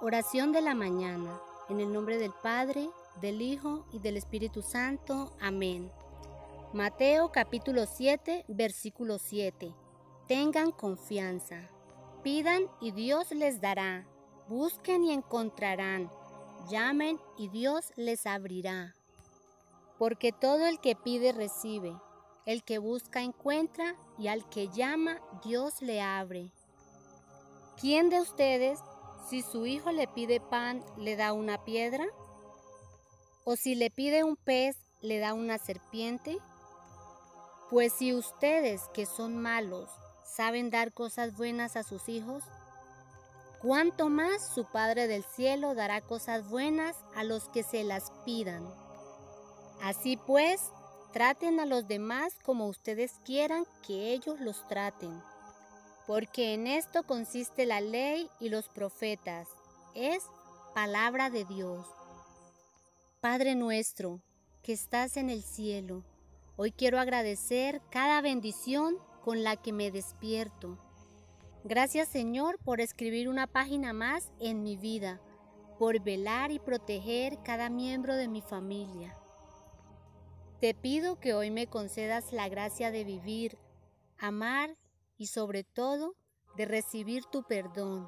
Oración de la mañana. En el nombre del Padre, del Hijo y del Espíritu Santo. Amén. Mateo capítulo 7, versículo 7. Tengan confianza. Pidan y Dios les dará. Busquen y encontrarán. Llamen y Dios les abrirá. Porque todo el que pide recibe. El que busca encuentra y al que llama Dios le abre. ¿Quién de ustedes, si su hijo le pide pan, le da una piedra? ¿O si le pide un pez, le da una serpiente? Pues si ustedes, que son malos, saben dar cosas buenas a sus hijos, ¿cuánto más su Padre del cielo dará cosas buenas a los que se las pidan? Así pues, traten a los demás como ustedes quieran que ellos los traten. Porque en esto consiste la ley y los profetas. Es palabra de Dios. Padre nuestro, que estás en el cielo, hoy quiero agradecer cada bendición con la que me despierto. Gracias, Señor, por escribir una página más en mi vida, por velar y proteger cada miembro de mi familia. Te pido que hoy me concedas la gracia de vivir, amar y sobre todo de recibir tu perdón,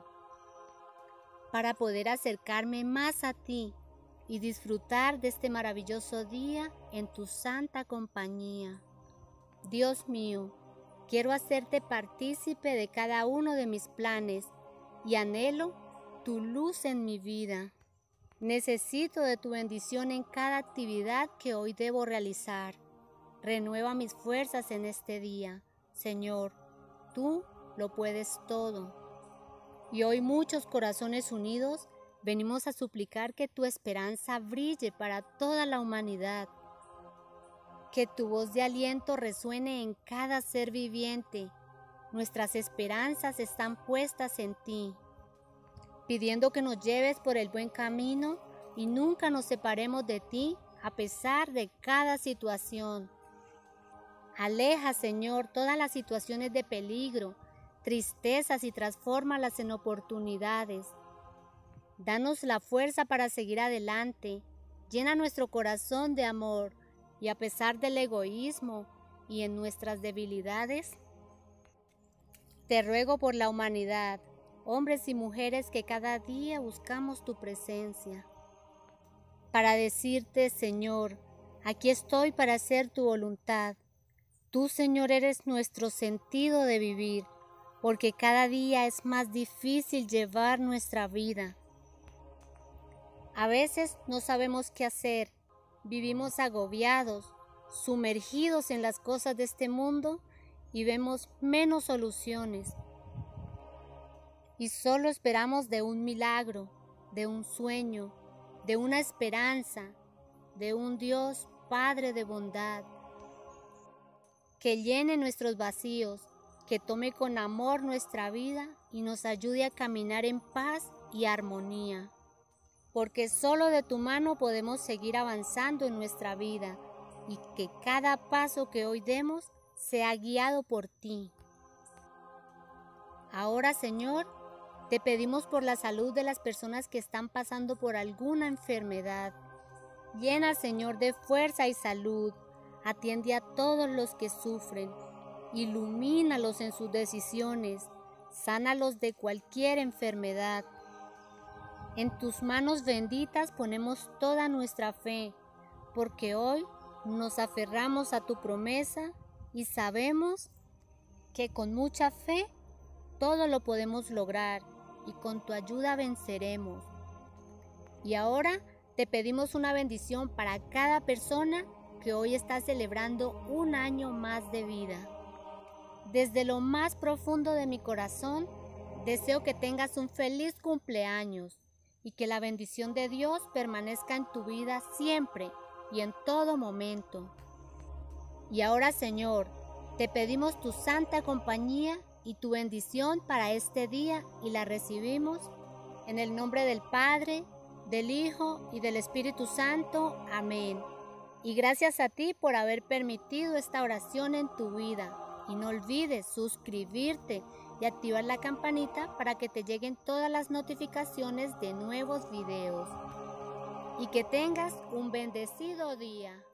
para poder acercarme más a ti y disfrutar de este maravilloso día en tu santa compañía. Dios mío, quiero hacerte partícipe de cada uno de mis planes y anhelo tu luz en mi vida. Necesito de tu bendición en cada actividad que hoy debo realizar. Renueva mis fuerzas en este día, Señor. Tú lo puedes todo. Y hoy muchos corazones unidos venimos a suplicar que tu esperanza brille para toda la humanidad. Que tu voz de aliento resuene en cada ser viviente. Nuestras esperanzas están puestas en ti, pidiendo que nos lleves por el buen camino y nunca nos separemos de ti a pesar de cada situación. Aleja, Señor, todas las situaciones de peligro, tristezas y transfórmalas en oportunidades. Danos la fuerza para seguir adelante. Llena nuestro corazón de amor y a pesar del egoísmo y en nuestras debilidades, te ruego por la humanidad, hombres y mujeres que cada día buscamos tu presencia, para decirte, Señor, aquí estoy para hacer tu voluntad. Tú, Señor, eres nuestro sentido de vivir, porque cada día es más difícil llevar nuestra vida. A veces no sabemos qué hacer, vivimos agobiados, sumergidos en las cosas de este mundo y vemos menos soluciones. Y solo esperamos de un milagro, de un sueño, de una esperanza, de un Dios Padre de bondad, que llene nuestros vacíos, que tome con amor nuestra vida y nos ayude a caminar en paz y armonía. Porque solo de tu mano podemos seguir avanzando en nuestra vida y que cada paso que hoy demos sea guiado por ti. Ahora, Señor, te pedimos por la salud de las personas que están pasando por alguna enfermedad. Llena, Señor, de fuerza y salud. Atiende a todos los que sufren. Ilumínalos en sus decisiones. Sánalos de cualquier enfermedad. En tus manos benditas ponemos toda nuestra fe, porque hoy nos aferramos a tu promesa y sabemos que con mucha fe todo lo podemos lograr y con tu ayuda venceremos. Y ahora te pedimos una bendición para cada persona que hoy está celebrando un año más de vida. Desde lo más profundo de mi corazón, deseo que tengas un feliz cumpleaños y que la bendición de Dios permanezca en tu vida siempre y en todo momento. Y ahora, Señor, te pedimos tu santa compañía y tu bendición para este día y la recibimos en el nombre del Padre, del Hijo y del Espíritu Santo. Amén. Y gracias a ti por haber permitido esta oración en tu vida. Y no olvides suscribirte y activar la campanita para que te lleguen todas las notificaciones de nuevos videos. Y que tengas un bendecido día.